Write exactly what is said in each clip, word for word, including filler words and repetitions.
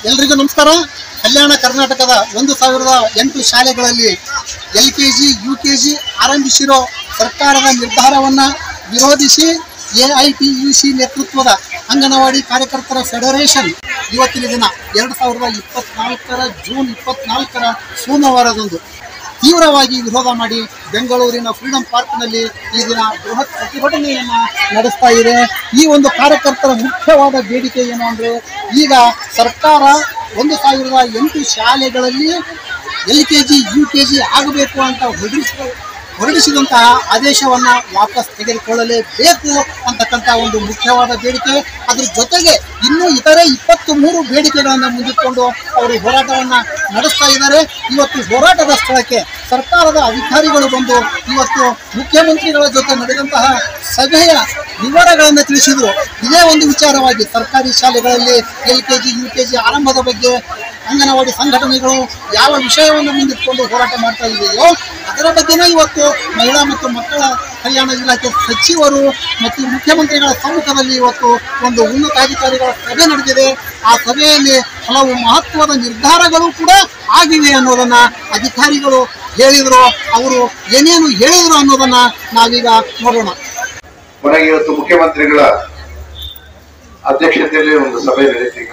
ಎಲ್ರಿಗೂ ನಮಸ್ಕಾರ. ಕಲ್ಯಾಣ ಕರ್ನಾಟಕದ ಒಂದು ಸಾವಿರದ ಎಂಟು ಶಾಲೆಗಳಲ್ಲಿ L K G U K G ಆರಂಭಿಸಿರೋ ಸರ್ಕಾರದ ನಿರ್ಧಾರವನ್ನು ವಿರೋಧಿಸಿ A I T U C ನೇತೃತ್ವದ ಅಂಗನವಾಡಿ ಕಾರ್ಯಕರ್ತರ ಫೆಡರೇಷನ್ ಇವತ್ತಿನ ದಿನ ಎರಡು ಸಾವಿರದ ಇಪ್ಪತ್ನಾಲ್ಕರ ಜೂನ್ ಇಪ್ಪತ್ನಾಲ್ಕರ ಸೋಮವಾರದಂದು ತೀವ್ರವಾಗಿ ವಿರೋಧ ಮಾಡಿ ಬೆಂಗಳೂರಿನ ಫ್ರೀಡಂ ಪಾರ್ಕ್ನಲ್ಲಿ ಈ ದಿನ ಬೃಹತ್ ಪ್ರತಿಭಟನೆಯನ್ನು ನಡೆಸ್ತಾ ಇದೆ. ಈ ಒಂದು ಕಾರ್ಯಕರ್ತರ ಮುಖ್ಯವಾದ ಬೇಡಿಕೆ ಏನು ಅಂದರೆ, ಈಗ ಸರ್ಕಾರ ಒಂದು ಸಾವಿರದ ಎಂಟು ಶಾಲೆಗಳಲ್ಲಿ L K G U K G ಆಗಬೇಕು ಅಂತ ಹೊರಡಿಸ ಹೊರಡಿಸಿದಂತಹ ಆದೇಶವನ್ನು ವಾಪಸ್ ತೆಗೆದುಕೊಳ್ಳಲೇಬೇಕು ಅಂತಕ್ಕಂಥ ಒಂದು ಮುಖ್ಯವಾದ ಬೇಡಿಕೆ. ಅದ್ರ ಜೊತೆಗೆ ಇನ್ನೂ ಇತರೆ ಇಪ್ಪತ್ತು ಮೂರು ಬೇಡಿಕೆಗಳನ್ನು ಮುಂದಿಟ್ಕೊಂಡು ಅವರು ಹೋರಾಟವನ್ನು ನಡೆಸ್ತಾ ಇದ್ದಾರೆ. ಇವತ್ತು ಹೋರಾಟದ ಸ್ಥಳಕ್ಕೆ ಸರ್ಕಾರದ ಅಧಿಕಾರಿಗಳು ಬಂದು ಇವತ್ತು ಮುಖ್ಯಮಂತ್ರಿಗಳ ಜೊತೆ ನಡೆದಂತಹ ಸಭೆಯ ವಿವರಗಳನ್ನು ತಿಳಿಸಿದರು. ಇದೇ ಒಂದು ವಿಚಾರವಾಗಿ ಸರ್ಕಾರಿ ಶಾಲೆಗಳಲ್ಲಿ L K G U K G ಆರಂಭದ ಬಗ್ಗೆ ಅಂಗನವಾಡಿ ಸಂಘಟನೆಗಳು ಯಾವ ವಿಷಯವನ್ನು ಮುಂದಿಟ್ಕೊಂಡು ಹೋರಾಟ ಮಾಡ್ತಾ ಇದೆಯೋ ಅದರ ಬಗ್ಗೆನೇ ಇವತ್ತು ಮಹಿಳಾ ಮತ್ತು ಮಕ್ಕಳ ಕಲ್ಯಾಣ ಇಲಾಖೆ ಸಚಿವರು ಮತ್ತು ಮುಖ್ಯಮಂತ್ರಿಗಳ ಸಮ್ಮುಖದಲ್ಲಿ ಇವತ್ತು ಒಂದು ಉನ್ನತಾಧಿಕಾರಿಗಳ ಸಭೆ ನಡೆದಿದೆ. ಆ ಸಭೆಯಲ್ಲಿ ಹಲವು ಮಹತ್ವದ ನಿರ್ಧಾರಗಳು ಕೂಡ ಆಗಿವೆ ಅನ್ನೋದನ್ನ ಅಧಿಕಾರಿಗಳು ಹೇಳಿದರು. ಅವರು ಏನೇನು ಹೇಳಿದರು ಅನ್ನೋದನ್ನ ನಾವೀಗ ನೋಡೋಣ. ಕೊನೆಗೆ ಇವತ್ತು ಮುಖ್ಯಮಂತ್ರಿಗಳ ಅಧ್ಯಕ್ಷತೆಯಲ್ಲಿ ಒಂದು ಸಭೆ ನಡೆದೀಗ.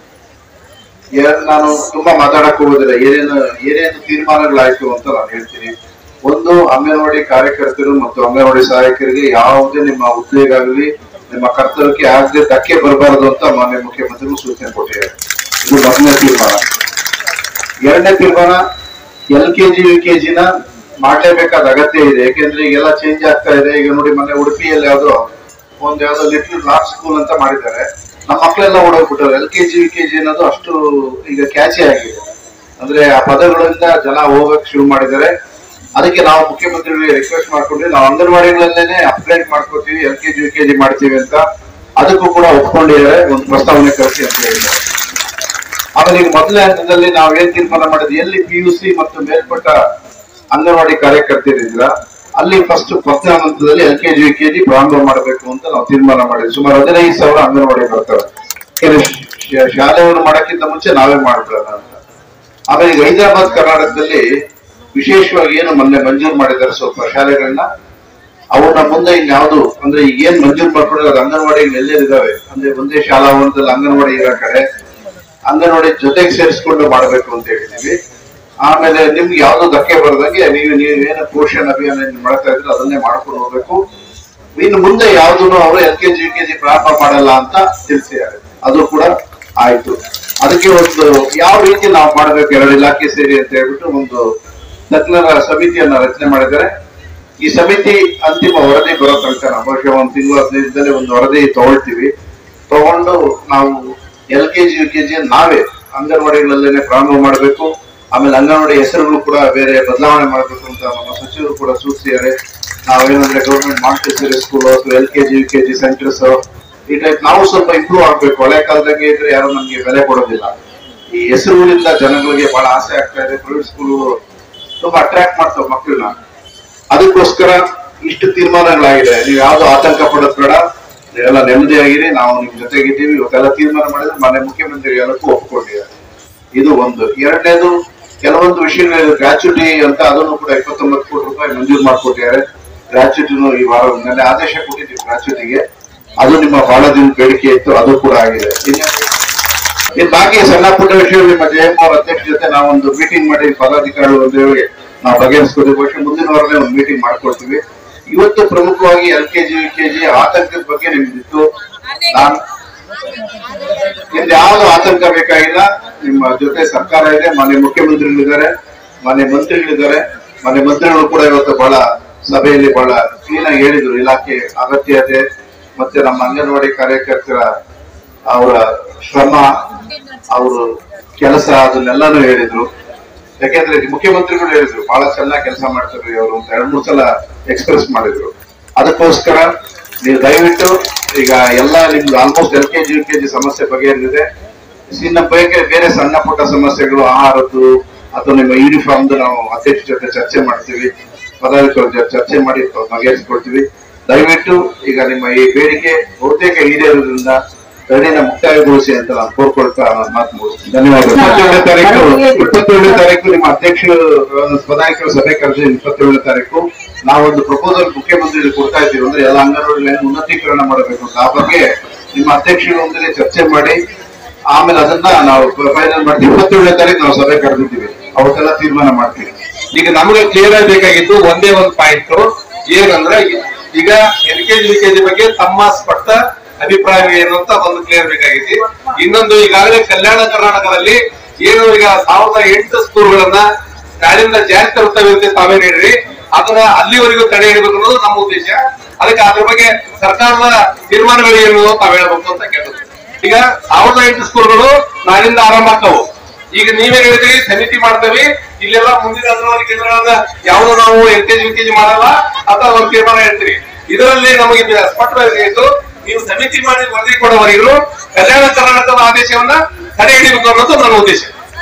ನಾನು ತುಂಬಾ ಮಾತಾಡಕ್ ಹೋಗೋದಿಲ್ಲ, ಏನೇನು ಏನೇನು ತೀರ್ಮಾನಗಳಾಯ್ತು ಅಂತ ನಾನು ಹೇಳ್ತೀನಿ. ಒಂದು, ಅಂಗನವಾಡಿ ಕಾರ್ಯಕರ್ತರು ಮತ್ತು ಅಂಗನವಾಡಿ ಸಹಾಯಕರಿಗೆ ಯಾವುದೇ ನಿಮ್ಮ ಉದ್ಯೋಗ ಆಗಲಿ ನಿಮ್ಮ ಕರ್ತವ್ಯಕ್ಕೆ ಆಗದೆ ಧಕ್ಕೆ ಬರಬಾರದು ಅಂತ ಮಾನ್ಯ ಮುಖ್ಯಮಂತ್ರಿಗಳು ಸೂಚನೆ ಕೊಟ್ಟಿದ್ದಾರೆ. ಇದು ಮೊದಲನೇ ತೀರ್ಮಾನ. ಎರಡನೇ ತೀರ್ಮಾನ, L K G U K ಜಿನ ಮಾಡ್ಲೇಬೇಕಾದ ಅಗತ್ಯ ಇದೆ. ಯಾಕೆಂದ್ರೆ ಈಗೆಲ್ಲ ಚೇಂಜ್ ಆಗ್ತಾ ಇದೆ. ಈಗ ನೋಡಿ, ಮೊನ್ನೆ ಉಡುಪಿಯಲ್ಲಿ ಯಾವ್ದೋ ಒಂದ್ ಯಾವ್ದೋ ಲಿಟಲ್ ನಾರ್ತ್ ಸ್ಕೂಲ್ ಅಂತ ಮಾಡಿದ್ದಾರೆ. ನಮ್ಮ ಮಕ್ಕಳೆಲ್ಲ ಓಡೋಗ್ಬಿಟ್ಟವ್ರು. L K G U K G ಅನ್ನೋದು ಅಷ್ಟು ಈಗ ಕ್ಯಾಚಿ ಆಗಿದೆ. ಅಂದ್ರೆ ಆ ಪದಗಳಿಂದ ಜನ ಹೋಗಕ್ ಶುರು ಮಾಡಿದ್ದಾರೆ. ಅದಕ್ಕೆ ನಾವು ಮುಖ್ಯಮಂತ್ರಿಗಳಿಗೆ ರಿಕ್ವೆಸ್ಟ್ ಮಾಡ್ಕೊಂಡ್ವಿ, ನಾವು ಅಂಗನವಾಡಿಗಳಲ್ಲೇನೆ ಅಪ್ಗ್ರೇಡ್ ಮಾಡ್ಕೋತೀವಿ, L K G U K G ಮಾಡ್ತೀವಿ ಅಂತ. ಅದಕ್ಕೂ ಕೂಡ ಒಪ್ಕೊಂಡಿದ್ದಾರೆ, ಒಂದು ಪ್ರಸ್ತಾವನೆ ಕಳಿಸಿ ಅಂತ ಹೇಳಿದ್ದಾರೆ. ಆಮೇಲೆ ಈಗ ಮೊದಲನೇ ಹಂತದಲ್ಲಿ ನಾವು ಏನ್ ತೀರ್ಮಾನ ಮಾಡಿದ್ವಿ, ಎಲ್ಲಿ ಪಿ ಯು ಸಿ ಮತ್ತು ಮೇಲ್ಪಟ್ಟ ಅಂಗನವಾಡಿ ಕಾರ್ಯಕರ್ತರಿದ್ರ ಅಲ್ಲಿ ಫಸ್ಟ್ ಪ್ರಥಮ ಹಂತದಲ್ಲಿ L K G U K G ಪ್ರಾರಂಭ ಮಾಡಬೇಕು ಅಂತ ನಾವು ತೀರ್ಮಾನ ಮಾಡಿದ್ವಿ. ಸುಮಾರು ಹದಿನೈದು ಸಾವಿರ ಅಂಗನವಾಡಿ ಬರ್ತಾರೆ. ಶಾಲೆಯನ್ನು ಮಾಡಕ್ಕಿಂತ ಮುಂಚೆ ನಾವೇ ಮಾಡ್ಕೊಳ್ಳೋಣ ಅಂತ. ಆಮೇಲೆ ಈಗ ಹೈದರಾಬಾದ್ ಕರ್ನಾಟಕದಲ್ಲಿ ವಿಶೇಷವಾಗಿ ಏನು ಮೊನ್ನೆ ಮಂಜೂರು ಮಾಡಿದ್ದಾರೆ ಸ್ವಲ್ಪ ಶಾಲೆಗಳನ್ನ, ಅವನ್ನ ಮುಂದೆ ಇನ್ಯಾವುದು ಅಂದ್ರೆ ಈಗ ಏನ್ ಮಂಜೂರು ಮಾಡ್ಕೊಂಡ್ರೆ ಅದು ಅಂಗನವಾಡಿಗಳು ಎಲ್ಲೆಲ್ಲಿದ್ದಾವೆ ಅಂದ್ರೆ ಒಂದೇ ಶಾಲಾ ಭವನದಲ್ಲಿ ಅಂಗನವಾಡಿ ಇರೋ ಕಡೆ ಅಂಗನವಾಡಿ ಜೊತೆಗೆ ಸೇರಿಸ್ಕೊಂಡು ಮಾಡಬೇಕು ಅಂತ ಹೇಳಿದೀವಿ. ಆಮೇಲೆ ನಿಮ್ಗೆ ಯಾವ್ದು ಧಕ್ಕೆ ಬರದಂಗೆ ನೀವು ನೀವೇನು ಪೋಷಣ ಅಭಿಯಾನ ಮಾಡ್ತಾ ಇದ್ರೆ ಅದನ್ನೇ ಮಾಡ್ಕೊಂಡು ಹೋಗ್ಬೇಕು. ಇನ್ನು ಮುಂದೆ ಯಾವ್ದು ಅವರು L K G U K G ಪ್ರಾರಂಭ ಮಾಡಲ್ಲ ಅಂತ ತಿಳಿಸಿದ್ದಾರೆ. ಅದು ಕೂಡ ಆಯ್ತು. ಅದಕ್ಕೆ ಒಂದು ಯಾವ ರೀತಿ ನಾವು ಮಾಡ್ಬೇಕು ಎರಡು ಇಲಾಖೆ ಸೇರಿ ಅಂತ ಹೇಳ್ಬಿಟ್ಟು ಒಂದು ತಜ್ಞರ ಸಮಿತಿಯನ್ನ ರಚನೆ ಮಾಡಿದ್ದಾರೆ. ಈ ಸಮಿತಿ ಅಂತಿಮ ವರದಿ ಬರೋ ತನಕ ನಾವು ಬಹುಶಃ ಒಂದು ತಿಂಗಳು ಹದಿನೈದರಲ್ಲಿ ಒಂದು ವರದಿ ತಗೊಳ್ತೀವಿ. ತಗೊಂಡು ನಾವು L K G U K G ನಾವೇ ಅಂಗನವಾಡಿಗಳಲ್ಲೇನೆ ಪ್ರಾರಂಭ ಮಾಡಬೇಕು. ಆಮೇಲೆ ಅಂಗನವಾಡಿ ಹೆಸರುಗಳು ಕೂಡ ಬೇರೆ ಬದಲಾವಣೆ ಮಾಡಬೇಕು ಅಂತ ನಮ್ಮ ಸಚಿವರು ಕೂಡ ಸೂಚಿಸಿದ್ದಾರೆ. ನಾವೇನಂದ್ರೆ ಗೌರ್ಮೆಂಟ್ ಮಾಂಟೆಸರಿ ಸ್ಕೂಲ್ ಅಥವಾ L K G U K G centres ಈ ಟೈಪ್ ನಾವು ಸ್ವಲ್ಪ ಇಂಪ್ರೂವ್ ಆಗ್ಬೇಕು. ಹಳೆ ಕಾಲದಾಗೆ ಇದ್ರೆ ಯಾರು ನಮ್ಗೆ ಬೆಲೆ ಕೊಡೋದಿಲ್ಲ. ಈ ಹೆಸರುಗಳಿಂದ ಜನಗಳಿಗೆ ಬಹಳ ಆಸೆ ಆಗ್ತಾ ಇದೆ. ಪ್ರೈವೇಟ್ ಸ್ಕೂಲ್ ತುಂಬಾ ಅಟ್ರಾಕ್ಟ್ ಮಾಡ್ತಾವ ಮಕ್ಕಳನ್ನ. ಅದಕ್ಕೋಸ್ಕರ ಇಷ್ಟು ತೀರ್ಮಾನಗಳಾಗಿದೆ. ನೀವು ಯಾವ್ದು ಆತಂಕ ಪಡೋದ್ ಬೇಡ, ನೀವೆಲ್ಲ ನೆಮ್ಮದಿಯಾಗಿರಿ, ನಾವು ನಿಮ್ ಜೊತೆಗಿದ್ದೀವಿ. ಇವತ್ತೆಲ್ಲ ತೀರ್ಮಾನ ಮಾಡಿದ್ರೆ ಮನೆ ಮುಖ್ಯಮಂತ್ರಿ ಎಲ್ಲಕ್ಕೂ ಒಪ್ಪಿಕೊಂಡಿದ್ದಾರೆ. ಇದು ಒಂದು. ಎರಡನೇದು, ಕೆಲವೊಂದು ವಿಷಯಗಳು ಗ್ರಾಚ್ಯುಟಿ ಅಂತ ಅದನ್ನು ಕೂಡ ಇಪ್ಪತ್ತೊಂಬತ್ತು ಕೋಟಿ ರೂಪಾಯಿ ಮಂಜೂರು ಮಾಡ್ಕೊಟ್ಟಿದ್ದಾರೆ. ಗ್ರಾಚ್ಯುಟಿನೂ ಈ ವಾರ ಮೇಲೆ ಆದೇಶ ಕೊಟ್ಟಿದ್ದೀವಿ ಗ್ರಾಚ್ಯುಟಿಗೆ. ಅದು ನಿಮ್ಮ ಬಹಳ ದಿನ ಬೇಡಿಕೆ ಇತ್ತು, ಅದು ಕೂಡ ಆಗಿದೆ. ಇನ್ನು ಬಾಕಿ ಸಣ್ಣ ಪುಟ್ಟ ವಿಷಯಗಳು ನಿಮ್ಮ ಜಯಮ್ಮ ಅವರ ಅಧ್ಯಕ್ಷ ಜೊತೆ ನಾವೊಂದು ಮೀಟಿಂಗ್ ಮಾಡಿ ಪದಾಧಿಕಾರಿಗಳು ನಾವು ಬಗೆಹರಿಸ್ಕೊತೀವಿ. ಬಹುಶಃ ಮುಂದಿನ ವಾರನೇ ಒಂದು ಮೀಟಿಂಗ್ ಮಾಡ್ಕೊಳ್ತೀವಿ. ಇವತ್ತು ಪ್ರಮುಖವಾಗಿ L K G U K G ಆತಂಕದ ಬಗ್ಗೆ ನಿಮ್ದಿತ್ತು. ನಾನು ನಿಮ್ದು ಯಾವ್ದು ಆತಂಕ ಬೇಕಾಗಿಲ್ಲ. ನಿಮ್ಮ ಜೊತೆ ಸರ್ಕಾರ ಇದೆ, ಮನೆ ಮುಖ್ಯಮಂತ್ರಿಗಳಿದ್ದಾರೆ, ಮನೆ ಮಂತ್ರಿಗಳಿದ್ದಾರೆ. ಮನೆ ಮಂತ್ರಿಗಳು ಕೂಡ ಇವತ್ತು ಬಹಳ ಸಭೆಯಲ್ಲಿ ಬಹಳ ಕ್ಲೀನ್ ಆಗಿ ಹೇಳಿದ್ರು ಇಲಾಖೆ ಅಗತ್ಯತೆ ಮತ್ತೆ ನಮ್ಮ ಅಂಗನವಾಡಿ ಕಾರ್ಯಕರ್ತರ ಅವರ ಶ್ರಮ, ಅವರು ಕೆಲಸ ಅದನ್ನೆಲ್ಲಾನು ಹೇಳಿದ್ರು. ಯಾಕೆಂದ್ರೆ ಮುಖ್ಯಮಂತ್ರಿಗಳು ಹೇಳಿದ್ರು ಬಹಳ ಚೆನ್ನಾಗಿ ಕೆಲಸ ಮಾಡ್ತಾರೆ ಅವರು ಅಂತ ಎರಡ್ ಮೂರ್ ಸಲ ಎಕ್ಸ್ಪ್ರೆಸ್ ಮಾಡಿದ್ರು. ಅದಕ್ಕೋಸ್ಕರ ನೀವು ದಯವಿಟ್ಟು ಈಗ ಎಲ್ಲ ನಿಮ್ದು almost L K G U K G ಸಮಸ್ಯೆ ಬಗೆಹರಿದಿದೆ. ಇನ್ನ ಬೇರೆ ಬೇರೆ ಸಣ್ಣ ಪುಟ್ಟ ಸಮಸ್ಯೆಗಳು ಆಹಾರದ್ದು ಅಥವಾ ನಿಮ್ಮ ಯೂನಿಫಾರ್ಮ್ದು ನಾವು ಅಧ್ಯಕ್ಷ ಜೊತೆ ಚರ್ಚೆ ಮಾಡ್ತೀವಿ, ಪದಾಧಿಕಾರಿ ಚರ್ಚೆ ಮಾಡಿ ಬಗೆಹರಿಸ್ಕೊಳ್ತೀವಿ. ದಯವಿಟ್ಟು ಈಗ ನಿಮ್ಮ ಈ ಬೇಡಿಕೆ ಬಹುತೇಕ ಈಡೇರೋದ್ರಿಂದ ಧರಣಿನ ಮುಕ್ತಾಯಗೊಳಿಸಿ ಅಂತ ನಾನು ಕೋರ್ಕೊಳ್ತಾ ಮಾತು ಮುಗಿಸ್ತೀನಿ. ಧನ್ಯವಾದಗಳು. ಇಪ್ಪತ್ತೇಳನೇ ತಾರೀಕು ಇಪ್ಪತ್ತೇಳನೇ ತಾರೀಕು ನಿಮ್ಮ ಅಧ್ಯಕ್ಷರು ಪದಾಧಿಕಾರಿ ಸಭೆ ಕರೆದು ಇಪ್ಪತ್ತೇಳನೇ ತಾರೀಕು ನಾವೊಂದು ಪ್ರಪೋಸಲ್ ಮುಖ್ಯಮಂತ್ರಿ ಕೊಡ್ತಾ ಇದ್ದೀವಿ. ಅಂದ್ರೆ ಎಲ್ಲ ಅಂಗನವಾಡಿ ಉನ್ನತೀಕರಣ ಮಾಡಬೇಕು ಅಂತ. ಆ ಬಗ್ಗೆ ನಿಮ್ಮ ಅಧ್ಯಕ್ಷರೊಂದಿಗೆ ಚರ್ಚೆ ಮಾಡಿ ಆಮೇಲೆ ಅದನ್ನ ನಾವು ಫೈನಲ್ ಮಾಡ್ತೀವಿ. ಇಪ್ಪತ್ತೇಳನೇ ತಾರೀಕು ನಾವು ಸಭೆ ಕರೆದಿದ್ದೀವಿ, ಅವತ್ತೆಲ್ಲ ತೀರ್ಮಾನ ಮಾಡ್ತೀವಿ. ಈಗ ನಮಗೆ ಕ್ಲಿಯರ್ ಆಗಬೇಕಾಗಿದ್ದು ಒಂದೇ ಒಂದು ಪಾಯಿಂಟ್ ಏನಂದ್ರೆ, ಈಗ ಎಲ್ ಕೆಜಿ ಯು ಕೆಜಿ ಬಗ್ಗೆ ತಮ್ಮ ಸ್ಪಷ್ಟ ಅಭಿಪ್ರಾಯ ಏನು ಅಂತ ಒಂದು ಕ್ಲಿಯರ್ ಬೇಕಾಗಿತ್ತು. ಇನ್ನೊಂದು, ಈಗಾಗಲೇ ಕಲ್ಯಾಣ ಕರ್ನಾಟಕದಲ್ಲಿ ಏನು ಈಗ ಸಾವಿರದ ಎಂಟು ಸ್ಕೂಲ್ಗಳನ್ನ ನಾಳಿಂದ ಜಾರಿ ತರುತ್ತವೆ ಅಂತ ತಾವೇನು ಹೇಳ್ರಿ, ಅದನ್ನ ಅಲ್ಲಿವರೆಗೂ ತಡೆ ಹಿಡಬೇಕು ಅನ್ನೋದು ನಮ್ಮ ಉದ್ದೇಶ. ಅದಕ್ಕೆ ಅದ್ರ ಬಗ್ಗೆ ಸರ್ಕಾರದ ತೀರ್ಮಾನಗಳು ಏನು ತಾವ್ ಹೇಳ್ಬೇಕು ಅಂತ ಕೇಳಿದ್ರು. ಈಗ ಸಾವಿರದ ಎಂಟು ಸ್ಕೂಲ್ಗಳು ನಾಳಿಂದ ಆರಂಭ ಆಗ್ತಾವು. ಈಗ ನೀವೇ ಹೇಳಿದ್ರಿ ಸಮಿತಿ ಮಾಡ್ತೇವೆ, ಇಲ್ಲೆಲ್ಲ ಮುಂದಿನ ಅಂಗನವಾಡಿ ಕೇಂದ್ರಗಳನ್ನ ಯಾವ್ದು ನಾವು ಎಲ್ ಕೆಜಿ ಯು ಕೆಜಿ ಮಾಡಲ್ಲ ಅಥವಾ ಒಂದು ತೀರ್ಮಾನ ಹೇಳ್ತೀರಿ. ಇದರಲ್ಲಿ ನಮಗೆ ಸ್ಪಷ್ಟವಾಗಿತ್ತು, ನೀವು ಸಮಿತಿ ಮಾಡಿ ವರದಿ ಕೊಡುವವರೆಗೂ ಕಲ್ಯಾಣ ಕರ್ನಾಟಕದ ಆದೇಶವನ್ನ ತಡೆ ಹಿಡಿಬೇಕು ಅನ್ನೋದು ನನ್ನ ಉದ್ದೇಶ.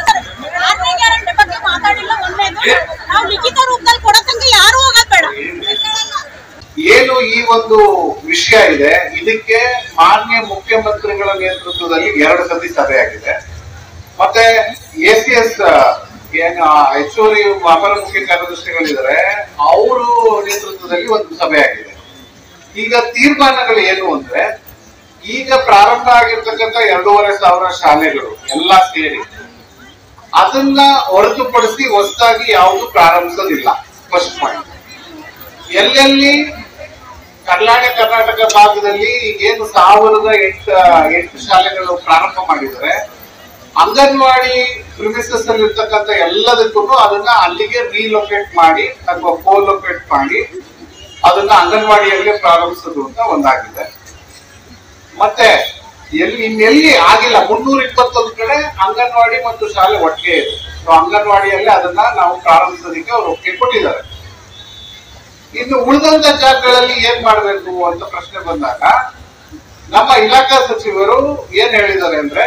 ಏನು ಈ ಒಂದು ವಿಷಯ ಇದೆ, ಇದಕ್ಕೆ ಮಾನ್ಯ ಮುಖ್ಯಮಂತ್ರಿಗಳ ನೇತೃತ್ವದಲ್ಲಿ ಎರಡು ಸತಿ ಸಭೆ ಆಗಿದೆ. ಮತ್ತೆ ಎ ಸಿ ಎಸ್ ಏನು ಹೆಚ್ಚುವರಿ ಅಪರ ಮುಖ್ಯ ಕಾರ್ಯದರ್ಶಿಗಳಿದ್ದಾರೆ, ಅವರು ನೇತೃತ್ವದಲ್ಲಿ ಒಂದು ಸಭೆ ಆಗಿದೆ. ಈಗ ತೀರ್ಮಾನಗಳು ಏನು ಅಂದ್ರೆ, ಈಗ ಪ್ರಾರಂಭ ಆಗಿರ್ತಕ್ಕಂಥ ಎರಡೂವರೆ ಸಾವಿರ ಶಾಲೆಗಳು ಎಲ್ಲ ಸೇರಿ ಅದನ್ನ ಹೊರತುಪಡಿಸಿ ಹೊಸದಾಗಿ ಯಾವುದು ಪ್ರಾರಂಭಿಸೋದಿಲ್ಲ. First point. ಎಲ್ಲೆಲ್ಲಿ ಕಲ್ಯಾಣ ಕರ್ನಾಟಕ ಭಾಗದಲ್ಲಿ ಏನು ಸಾವಿರದ ಎಂಟು ಎಂಟು ಶಾಲೆಗಳು ಪ್ರಾರಂಭ ಮಾಡಿದರೆ, ಅಂಗನವಾಡಿ ಪ್ರಿಮಿಸಸ್ ಅಲ್ಲಿ ಇರ್ತಕ್ಕಂಥ ಎಲ್ಲದಕ್ಕೂ ಅದನ್ನ ಅಲ್ಲಿಗೆ ರೀಲೊಕೇಟ್ ಮಾಡಿ ಅಥವಾ ಕೋಲೊಕೇಟ್ ಮಾಡಿ ಅದನ್ನ ಅಂಗನವಾಡಿಯಲ್ಲಿ ಪ್ರಾರಂಭಿಸೋದು ಅಂತ ಒಂದಾಗಿದೆ. ಮತ್ತೆ ಎಲ್ಲಿ ಇನ್ನೆಲ್ಲಿ ಆಗಿಲ್ಲ, ಮುನ್ನೂರ ಇಪ್ಪತ್ತೊಂದು ಕಡೆ ಅಂಗನವಾಡಿ ಮತ್ತು ಶಾಲೆ ಒಟ್ಟಿಗೆ ಇದೆ. ಅಂಗನವಾಡಿಯಲ್ಲಿ ಅದನ್ನ ನಾವು ಪ್ರಾರಂಭಿಸೋದಕ್ಕೆ ಅವರು ಒಪ್ಪಿಗೆ ಕೊಟ್ಟಿದ್ದಾರೆ. ಇನ್ನು ಉಳಿದಂತ ಜಾಗಗಳಲ್ಲಿ ಏನ್ ಮಾಡ್ಬೇಕು ಅಂತ ಪ್ರಶ್ನೆ ಬಂದಾಗ ನಮ್ಮ ಇಲಾಖಾ ಸಚಿವರು ಏನ್ ಹೇಳಿದ್ದಾರೆ ಅಂದ್ರೆ,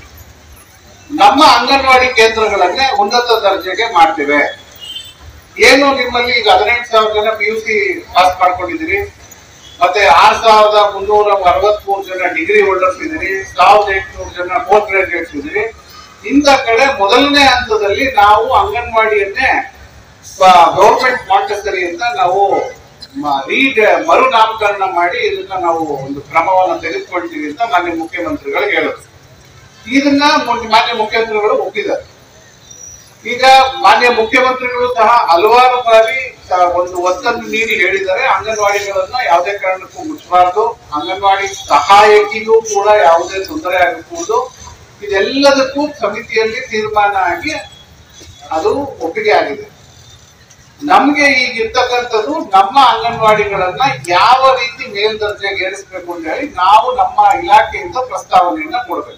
ನಮ್ಮ ಅಂಗನವಾಡಿ ಕೇಂದ್ರಗಳನ್ನೇ ಉನ್ನತ ದರ್ಜೆಗೆ ಮಾಡ್ತೇವೆ. ಏನು ನಿಮ್ಮಲ್ಲಿ ಈಗ ಹದಿನೆಂಟು ಸಾವಿರ ಜನ ಪಿ ಯು ಸಿ ಪಾಸ್ ಮಾಡ್ಕೊಂಡಿದ್ದೀರಿ, ಮತ್ತೆ ಆರ್ ಸಾವಿರದ ಮುನ್ನೂರ ಅರವತ್ ಮೂರು ಜನ ಡಿಗ್ರಿ ಹೋಲ್ಡರ್ಸ್ ಇದ್ದೀರಿ, ಸಾವಿರದ ಎಂಟುನೂರು ಜನ ಪೋಸ್ಟ್ ಗ್ರಾಜುಯೇಟ್ಸ್ ಇದ್ದೀರಿ. ಇಂಥ ಕಡೆ ಮೊದಲನೇ ಹಂತದಲ್ಲಿ ನಾವು ಅಂಗನವಾಡಿಯನ್ನೇ ಗವರ್ಮೆಂಟ್ ಮಾಂಟೆಸರಿ ಅಂತ ನಾವು ರೀಡ್ ಮರು ನಾಮಕರಣ ಮಾಡಿ ಇದನ್ನ ನಾವು ಒಂದು ಕ್ರಮವನ್ನು ತೆಗೆದುಕೊಳ್ತೀವಿ ಅಂತ ಮಾನ್ಯ ಮುಖ್ಯಮಂತ್ರಿಗಳಿಗೆ ಹೇಳಿದ್ರು. ಇದನ್ನ ಮಾನ್ಯ ಮುಖ್ಯಮಂತ್ರಿಗಳು ಒಪ್ಪಿದ್ದಾರೆ. ಈಗ ಮಾನ್ಯ ಮುಖ್ಯಮಂತ್ರಿಗಳು ಸಹ ಹಲವಾರು ಬಾರಿ ಒಂದು ಒತ್ತನ್ನು ನೀಡಿ ಹೇಳಿದ್ದಾರೆ, ಅಂಗನವಾಡಿಗಳನ್ನ ಯಾವುದೇ ಕಾರಣಕ್ಕೂ ಮುಚ್ಚಬಾರದು, ಅಂಗನವಾಡಿ ಸಹಾಯಕಿಗೂ ಕೂಡ ಯಾವುದೇ ತೊಂದರೆ ಆಗಬಹುದು. ಇದೆಲ್ಲದಕ್ಕೂ ಸಮಿತಿಯಲ್ಲಿ ತೀರ್ಮಾನ ಆಗಿ ಅದು ಒಪ್ಪಿಗೆ ಆಗಿದೆ. ನಮ್ಗೆ ಈಗ ಇರ್ತಕ್ಕಂಥದ್ದು ನಮ್ಮ ಅಂಗನವಾಡಿಗಳನ್ನ ಯಾವ ರೀತಿ ಮೇಲ್ದರ್ಜೆಗೆ ಏರಿಸಬೇಕು ಅಂತ ಹೇಳಿ ನಾವು ನಮ್ಮ ಇಲಾಖೆಯಿಂದ ಪ್ರಸ್ತಾವನೆಯನ್ನ ಕೊಡಬೇಕು.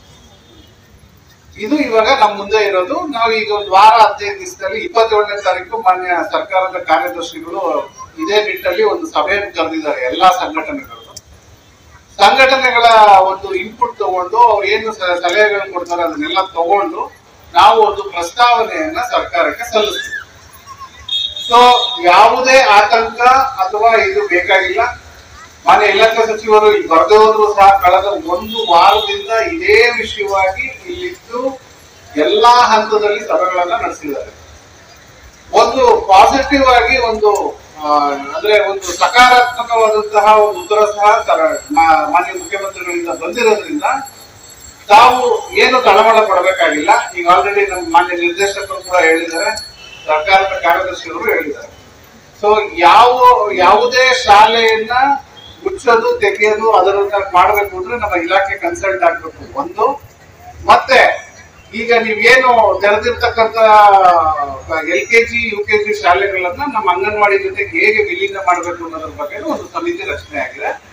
ಇದು ಇವಾಗ ನಮ್ಮ ಮುಂದೆ ಇರೋದು. ನಾವು ಈಗ ಒಂದು ವಾರ ಹದಿನೈದು ದಿವಸದಲ್ಲಿ ಇಪ್ಪತ್ತೇಳನೇ ತಾರೀಕು ಮಾನ್ಯ ಸರ್ಕಾರದ ಕಾರ್ಯದರ್ಶಿಗಳು ಇದೇ ನಿಟ್ಟಲ್ಲಿ ಒಂದು ಸಭೆಯನ್ನು ಕರೆದಿದ್ದಾರೆ. ಎಲ್ಲಾ ಸಂಘಟನೆಗಳು ಸಂಘಟನೆಗಳ ಒಂದು ಇನ್ಪುಟ್ ತಗೊಂಡು ಅವ್ರು ಏನು ಸಲಹೆಗಳನ್ನು ಕೊಡ್ತಾರೆ ಅದನ್ನೆಲ್ಲ ತಗೊಂಡು ನಾವು ಒಂದು ಪ್ರಸ್ತಾವನೆಯನ್ನ ಸರ್ಕಾರಕ್ಕೆ ಸಲ್ಲಿಸ್ತೀವಿ. ಸೊ ಯಾವುದೇ ಆತಂಕ ಅಥವಾ ಇದು ಬೇಕಾಗಿಲ್ಲ. ಮಾನ್ಯ ಇಲಾಖಾ ಸಚಿವರು ಇಲ್ಲಿ ಬರದೇ ಹೋದ್ರು ಸಹ ಕಳೆದ ಒಂದು ವಾರದಿಂದ ಇದೇ ವಿಷಯವಾಗಿ ಇಲ್ಲಿದ್ದು ಎಲ್ಲಾ ಹಂತದಲ್ಲಿ ಸಭೆಗಳನ್ನ ನಡೆಸಿದ್ದಾರೆ. ಒಂದು ಪಾಸಿಟಿವ್ ಆಗಿ ಒಂದು ಅಂದ್ರೆ ಒಂದು ಸಕಾರಾತ್ಮಕವಾದಂತಹ ಒಂದು ಉತ್ತರ ಸಹ ಮಾನ್ಯ ಮುಖ್ಯಮಂತ್ರಿಗಳಿಂದ ಬಂದಿರೋದ್ರಿಂದ ತಾವು ಏನು ತಳಮಳ ಪಡಬೇಕಾಗಿಲ್ಲ. ಈಗ ಆಲ್ರೆಡಿ ನಮ್ಮ ಮಾನ್ಯ ನಿರ್ದೇಶಕರು ಕೂಡ ಹೇಳಿದ್ದಾರೆ, ಸರ್ಕಾರದ ಕಾರ್ಯದರ್ಶಿಗಳು ಹೇಳಿದ್ದಾರೆ. ಸೊ ಯಾವ ಯಾವುದೇ ಶಾಲೆಯನ್ನ ಮುಚ್ಚೋದು ತೆಗೆಯೋದು ಅದನ್ನ ಮಾಡಬೇಕು ಅಂದ್ರೆ ನಮ್ಮ ಇಲಾಖೆ ಕನ್ಸಲ್ಟ್ ಆಗ್ಬೇಕು ಒಂದು. ಮತ್ತೆ ಈಗ ನೀವೇನು ತೆರೆದಿರ್ತಕ್ಕಂಥ L K G U K G ಶಾಲೆಗಳನ್ನ ನಮ್ಮ ಅಂಗನವಾಡಿ ಜೊತೆಗೆ ಹೇಗೆ ವಿಲೀನ ಮಾಡಬೇಕು ಅನ್ನೋದ್ರ ಬಗ್ಗೆ ಒಂದು ಸಮಿತಿ ರಚನೆ ಆಗಿದೆ.